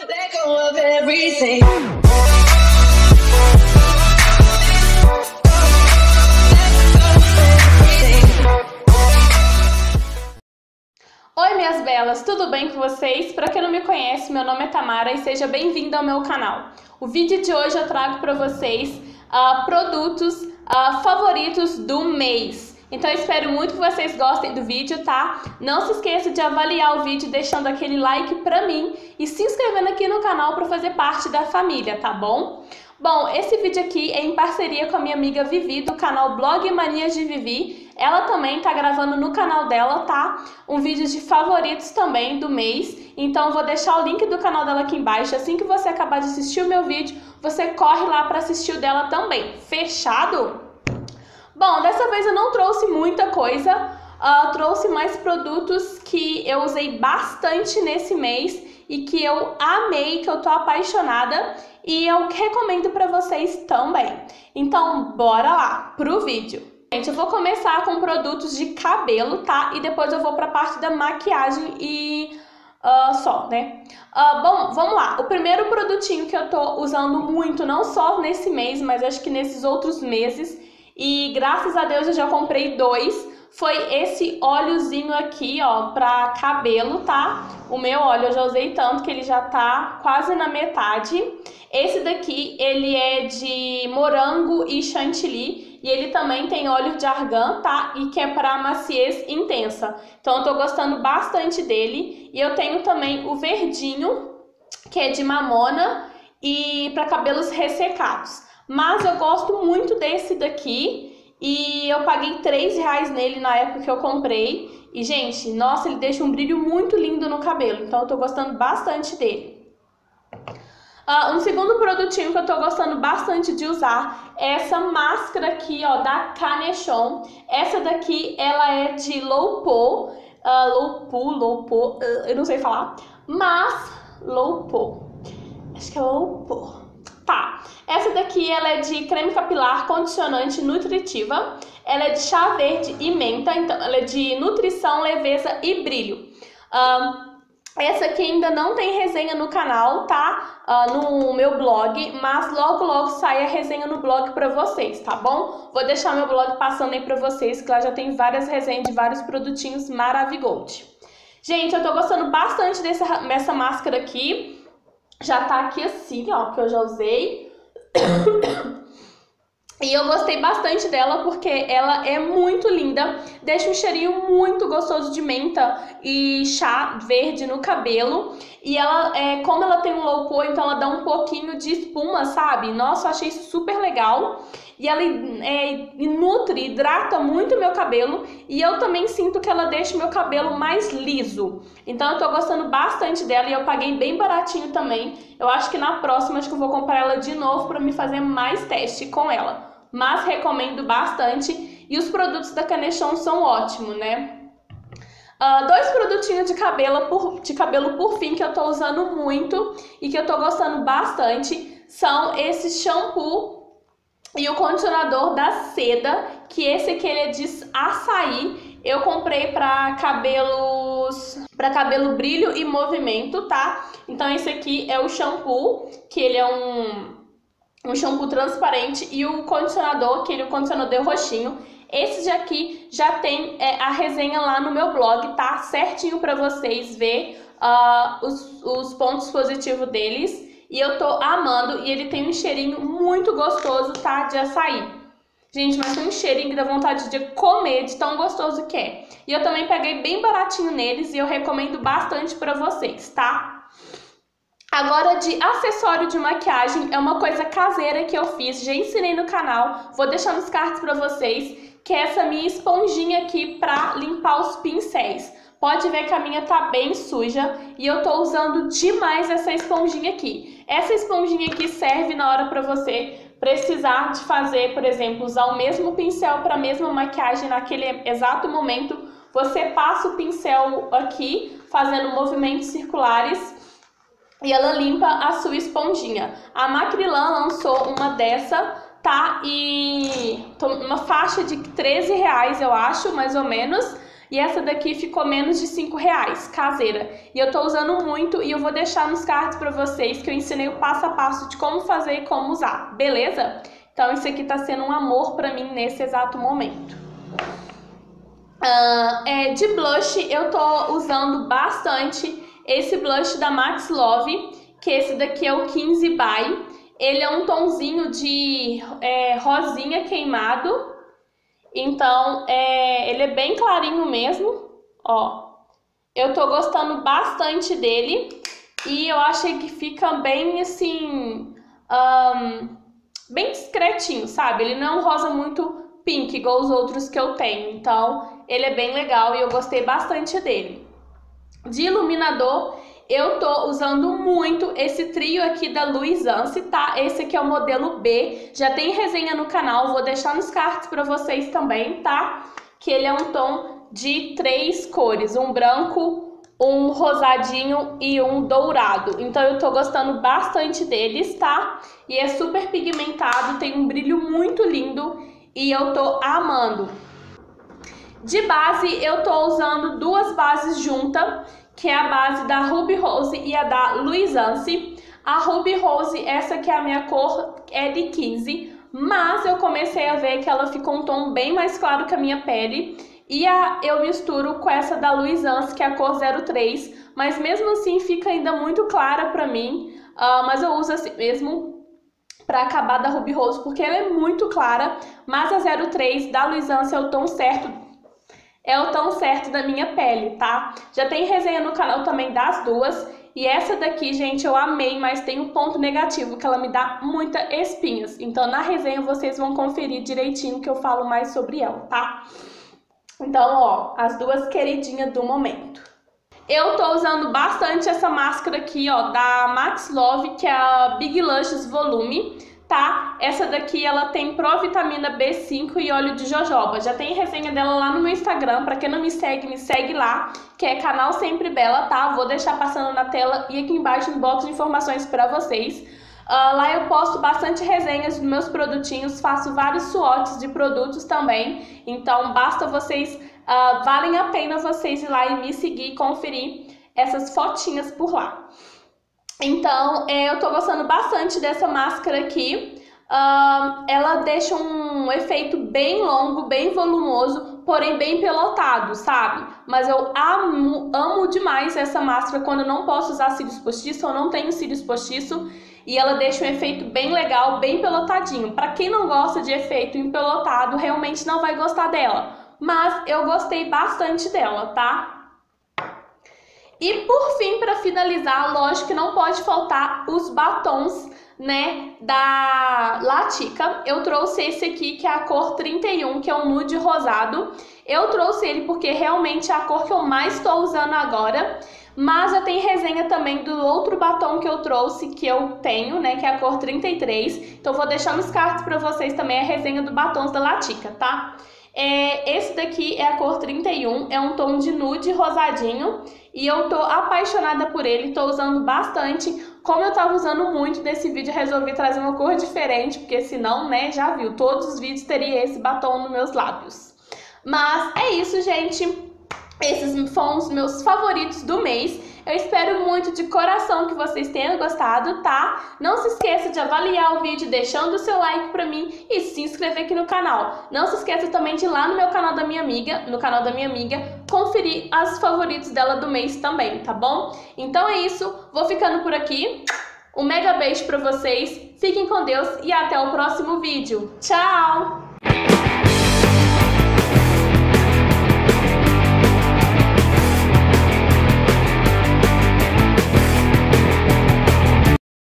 Let go of everything. Oi minhas belas, tudo bem com vocês? Para quem não me conhece, meu nome é Tamara e seja bem-vindo ao meu canal. O vídeo de hoje eu trago para vocês produtos favoritos do mês. Então eu espero muito que vocês gostem do vídeo, tá? Não se esqueça de avaliar o vídeo deixando aquele like pra mim e se inscrevendo aqui no canal para fazer parte da família, tá bom? Bom, esse vídeo aqui é em parceria com a minha amiga Vivi, do canal Blog Manias de Vivi. Ela também tá gravando no canal dela, tá? Um vídeo de favoritos também do mês. Então eu vou deixar o link do canal dela aqui embaixo. Assim que você acabar de assistir o meu vídeo, você corre lá para assistir o dela também. Fechado? Bom, dessa vez eu não trouxe muita coisa. Trouxe mais produtos que eu usei bastante nesse mês e que eu amei, que eu tô apaixonada. E eu recomendo para vocês também. Então, bora lá pro vídeo. Gente, eu vou começar com produtos de cabelo, tá? E depois eu vou pra parte da maquiagem e só, né? Bom, vamos lá. O primeiro produtinho que eu tô usando muito, não só nesse mês, mas acho que nesses outros meses, e graças a Deus eu já comprei dois, foi esse óleozinho aqui, ó, pra cabelo, tá? O meu óleo eu já usei tanto que ele já tá quase na metade. Esse daqui, ele é de morango e chantilly e ele também tem óleo de argan, tá? E que é para maciez intensa. Então eu tô gostando bastante dele. E eu tenho também o verdinho, que é de mamona e para cabelos ressecados. Mas eu gosto muito desse daqui e eu paguei R$3 nele na época que eu comprei. E, gente, nossa, ele deixa um brilho muito lindo no cabelo. Então eu tô gostando bastante dele. Um segundo produtinho que eu tô gostando bastante de usar é essa máscara aqui, ó, da Canechon. Essa daqui, ela é de low po, eu não sei falar, mas low po, acho que é low po. Tá, essa daqui ela é de creme capilar condicionante nutritiva, ela é de chá verde e menta, então ela é de nutrição, leveza e brilho. Essa aqui ainda não tem resenha no canal, tá? No meu blog, mas logo logo sai a resenha no blog pra vocês, tá bom? Vou deixar meu blog passando aí pra vocês, que lá já tem várias resenhas de vários produtinhos Maravigold. Gente, eu tô gostando bastante dessa máscara aqui. Já tá aqui assim, ó, que eu já usei. E eu gostei bastante dela porque ela é muito linda, deixa um cheirinho muito gostoso de menta e chá verde no cabelo. E ela, como ela tem um low po, então ela dá um pouquinho de espuma, sabe? Nossa, eu achei isso super legal. E ela nutre, hidrata muito o meu cabelo. E eu também sinto que ela deixa o meu cabelo mais liso. Então eu tô gostando bastante dela e eu paguei bem baratinho também. Eu acho que na próxima acho que eu vou comprar ela de novo pra me fazer mais teste com ela. Mas recomendo bastante. E os produtos da Canechon são ótimos, né? Dois produtinhos de cabelo por fim que eu tô usando muito e que eu tô gostando bastante são esse shampoo e o condicionador da Seda, que esse aqui ele é de açaí. Eu comprei para cabelo brilho e movimento, tá? Então esse aqui é o shampoo, que ele é um shampoo transparente, e o condicionador, que ele é o condicionador roxinho. Esse daqui já tem a resenha lá no meu blog, tá? Certinho pra vocês ver os pontos positivos deles. E eu tô amando, e ele tem um cheirinho muito gostoso, tá? De açaí. Gente, mas tem um cheirinho que dá vontade de comer, de tão gostoso que é. E eu também peguei bem baratinho neles e eu recomendo bastante pra vocês, tá? Agora, de acessório de maquiagem, é uma coisa caseira que eu fiz, já ensinei no canal, vou deixar nos cards pra vocês, que é essa minha esponjinha aqui pra limpar os pincéis. Pode ver que a minha tá bem suja e eu tô usando demais essa esponjinha aqui. Essa esponjinha aqui serve na hora pra você precisar de fazer, por exemplo, usar o mesmo pincel pra mesma maquiagem naquele exato momento. Você passa o pincel aqui, fazendo movimentos circulares, e ela limpa a sua esponjinha. A Macrilan lançou uma dessa, tá? E uma faixa de R$13, eu acho, mais ou menos. e essa daqui ficou menos de R$5, caseira. E eu tô usando muito e eu vou deixar nos cards pra vocês que eu ensinei o passo a passo de como fazer e como usar, beleza? Então isso aqui tá sendo um amor pra mim nesse exato momento. De blush eu tô usando bastante esse blush da Max Love, que esse daqui é o 15 by. Ele é um tonzinho de rosinha queimado, então ele é bem clarinho mesmo, ó. Eu tô gostando bastante dele e eu achei que fica bem assim, bem discretinho, sabe? Ele não é um rosa muito pink igual os outros que eu tenho, então ele é bem legal e eu gostei bastante dele. De iluminador, eu tô usando muito esse trio aqui da Luisance, tá? Esse aqui é o modelo B, já tem resenha no canal, vou deixar nos cards pra vocês também, tá? Que ele é um tom de 3 cores, um branco, um rosadinho e um dourado. Então eu tô gostando bastante deles, tá? E é super pigmentado, tem um brilho muito lindo e eu tô amando. De base, eu tô usando duas bases juntas, que é a base da Ruby Rose e a da Luisance. A Ruby Rose, essa que é a minha cor, é de 15, mas eu comecei a ver que ela ficou um tom bem mais claro que a minha pele. E eu misturo com essa da Luisance, que é a cor 03, mas mesmo assim fica ainda muito clara pra mim. Mas eu uso assim mesmo pra acabar da Ruby Rose, porque ela é muito clara, mas a 03 da Luisance é o tom certo. É o tom certo da minha pele, tá? Já tem resenha no canal também das duas. E essa daqui, gente, eu amei, mas tem um ponto negativo, que ela me dá muitas espinhas. Então, na resenha, vocês vão conferir direitinho que eu falo mais sobre ela, tá? Então, ó, as duas queridinhas do momento. Eu tô usando bastante essa máscara aqui, ó, da Max Love, que é a Big Luscious Volume. Tá? Essa daqui ela tem provitamina B5 e óleo de jojoba. Já tem resenha dela lá no meu Instagram. Pra quem não me segue lá, que é canal Sempre Bela, tá? Vou deixar passando na tela e aqui embaixo no box de informações pra vocês. Lá eu posto bastante resenhas dos meus produtinhos, faço vários swatches de produtos também. Então basta vocês, valem a pena vocês ir lá e me seguir e conferir essas fotinhas por lá. Então, eu tô gostando bastante dessa máscara aqui. Ela deixa um efeito bem longo, bem volumoso, porém bem pelotado, sabe? Mas eu amo demais essa máscara quando eu não posso usar cílios postiços ou não tenho cílios postiços. E ela deixa um efeito bem legal, bem pelotadinho. Pra quem não gosta de efeito empelotado, realmente não vai gostar dela. Mas eu gostei bastante dela, tá? E por fim, para finalizar, lógico que não pode faltar os batons, né, da Latica. Eu trouxe esse aqui, que é a cor 31, que é um nude rosado. Eu trouxe ele porque realmente é a cor que eu mais estou usando agora. Mas já tem resenha também do outro batom que eu trouxe, que eu tenho, né, que é a cor 33. Então vou deixar nos cards para vocês também a resenha do batons da Latica, tá? Esse daqui é a cor 31, é um tom de nude rosadinho e eu tô apaixonada por ele, tô usando bastante. Como eu tava usando muito nesse vídeo, resolvi trazer uma cor diferente, porque senão, né, já viu, todos os vídeos teria esse batom nos meus lábios. Mas é isso, gente. Esses foram os meus favoritos do mês. Eu espero muito de coração que vocês tenham gostado, tá? Não se esqueça de avaliar o vídeo deixando o seu like pra mim e se inscrever aqui no canal. Não se esqueça também de ir lá no meu canal da minha amiga, conferir as favoritos dela do mês também, tá bom? Então é isso, vou ficando por aqui. Um mega beijo pra vocês, fiquem com Deus e até o próximo vídeo. Tchau!